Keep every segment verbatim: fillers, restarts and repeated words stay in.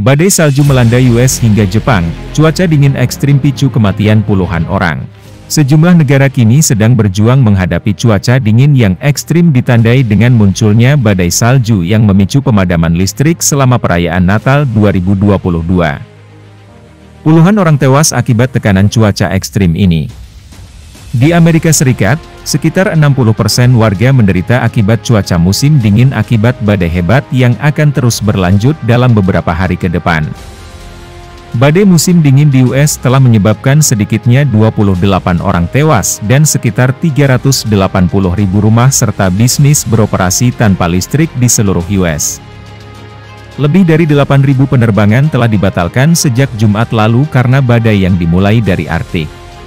Badai salju melanda U S hingga Jepang, cuaca dingin ekstrim picu kematian puluhan orang. Sejumlah negara kini sedang berjuang menghadapi cuaca dingin yang ekstrim ditandai dengan munculnya badai salju yang memicu pemadaman listrik selama perayaan Natal dua ribu dua puluh dua. Puluhan orang tewas akibat tekanan cuaca ekstrim ini. Di Amerika Serikat, sekitar enam puluh persen warga menderita akibat cuaca musim dingin akibat badai hebat yang akan terus berlanjut dalam beberapa hari ke depan. Badai musim dingin di U S telah menyebabkan sedikitnya dua puluh delapan orang tewas dan sekitar tiga ratus delapan puluh ribu rumah serta bisnis beroperasi tanpa listrik di seluruh U S. Lebih dari delapan ribu penerbangan telah dibatalkan sejak Jumat lalu karena badai yang dimulai dari Arktik.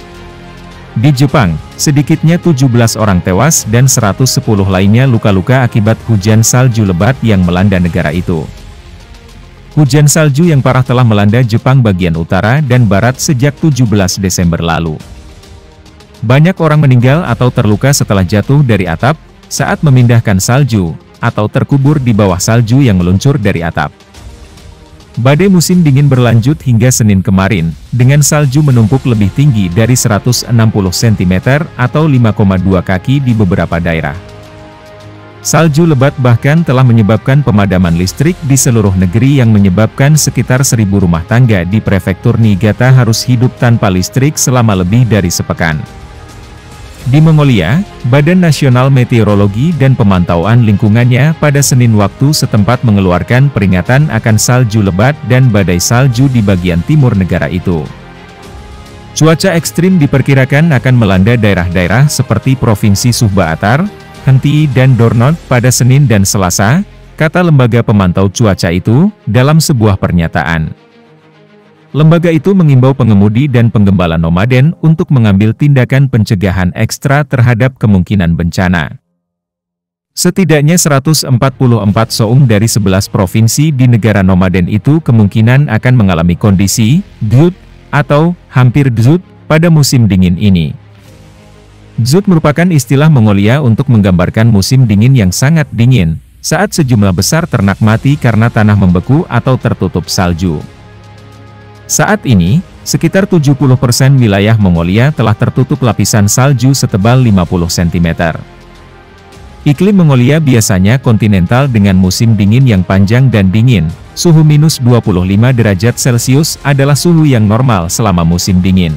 Di Jepang, sedikitnya tujuh belas orang tewas dan seratus sepuluh lainnya luka-luka akibat hujan salju lebat yang melanda negara itu. Hujan salju yang parah telah melanda Jepang bagian utara dan barat sejak tujuh belas Desember lalu. Banyak orang meninggal atau terluka setelah jatuh dari atap, saat memindahkan salju, atau terkubur di bawah salju yang meluncur dari atap. Badai musim dingin berlanjut hingga Senin kemarin, dengan salju menumpuk lebih tinggi dari seratus enam puluh sentimeter atau lima koma dua kaki di beberapa daerah. Salju lebat bahkan telah menyebabkan pemadaman listrik di seluruh negeri yang menyebabkan sekitar seribu rumah tangga di prefektur Niigata harus hidup tanpa listrik selama lebih dari sepekan. Di Mongolia, Badan Nasional Meteorologi dan Pemantauan Lingkungannya pada Senin waktu setempat mengeluarkan peringatan akan salju lebat dan badai salju di bagian timur negara itu. Cuaca ekstrim diperkirakan akan melanda daerah-daerah seperti Provinsi Suhbaatar, Henti dan Dornot pada Senin dan Selasa, kata lembaga pemantau cuaca itu, dalam sebuah pernyataan. Lembaga itu mengimbau pengemudi dan penggembala nomaden untuk mengambil tindakan pencegahan ekstra terhadap kemungkinan bencana. Setidaknya seratus empat puluh empat soung dari sebelas provinsi di negara nomaden itu kemungkinan akan mengalami kondisi dzud atau hampir dzud pada musim dingin ini. Dzud merupakan istilah Mongolia untuk menggambarkan musim dingin yang sangat dingin, saat sejumlah besar ternak mati karena tanah membeku atau tertutup salju. Saat ini, sekitar tujuh puluh persen wilayah Mongolia telah tertutup lapisan salju setebal lima puluh sentimeter. Iklim Mongolia biasanya kontinental dengan musim dingin yang panjang dan dingin. Suhu minus dua puluh lima derajat Celcius adalah suhu yang normal selama musim dingin.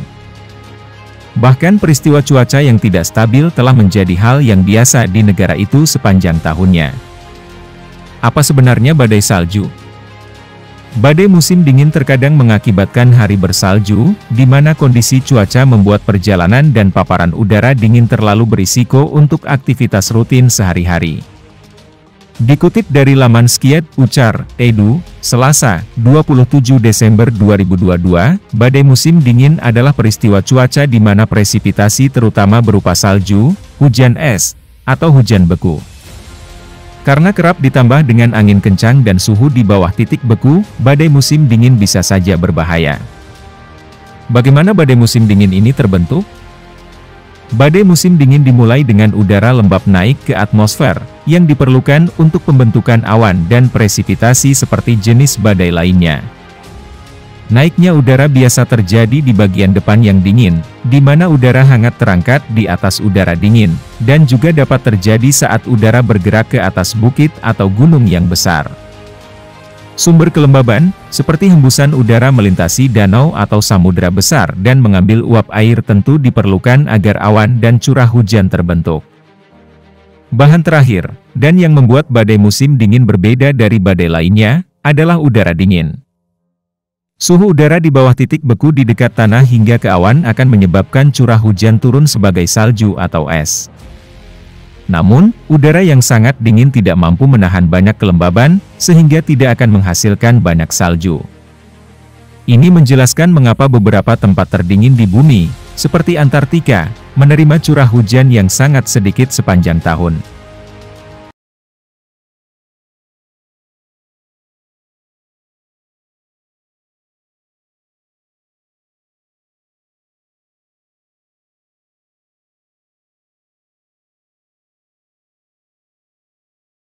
Bahkan peristiwa cuaca yang tidak stabil telah menjadi hal yang biasa di negara itu sepanjang tahunnya. Apa sebenarnya badai salju? Badai musim dingin terkadang mengakibatkan hari bersalju, di mana kondisi cuaca membuat perjalanan dan paparan udara dingin terlalu berisiko untuk aktivitas rutin sehari-hari. Dikutip dari laman Skiat Ucar, Edu, Selasa, dua puluh tujuh Desember dua ribu dua puluh dua, badai musim dingin adalah peristiwa cuaca di mana presipitasi terutama berupa salju, hujan es, atau hujan beku. Karena kerap ditambah dengan angin kencang dan suhu di bawah titik beku, badai musim dingin bisa saja berbahaya. Bagaimana badai musim dingin ini terbentuk? Badai musim dingin dimulai dengan udara lembab naik ke atmosfer, yang diperlukan untuk pembentukan awan dan presipitasi seperti jenis badai lainnya. Naiknya udara biasa terjadi di bagian depan yang dingin, di mana udara hangat terangkat di atas udara dingin, dan juga dapat terjadi saat udara bergerak ke atas bukit atau gunung yang besar. Sumber kelembaban, seperti hembusan udara melintasi danau atau samudera besar dan mengambil uap air tentu diperlukan agar awan dan curah hujan terbentuk. Bahan terakhir, dan yang membuat badai musim dingin berbeda dari badai lainnya, adalah udara dingin. Suhu udara di bawah titik beku di dekat tanah hingga ke awan akan menyebabkan curah hujan turun sebagai salju atau es. Namun, udara yang sangat dingin tidak mampu menahan banyak kelembaban, sehingga tidak akan menghasilkan banyak salju. Ini menjelaskan mengapa beberapa tempat terdingin di bumi, seperti Antartika, menerima curah hujan yang sangat sedikit sepanjang tahun.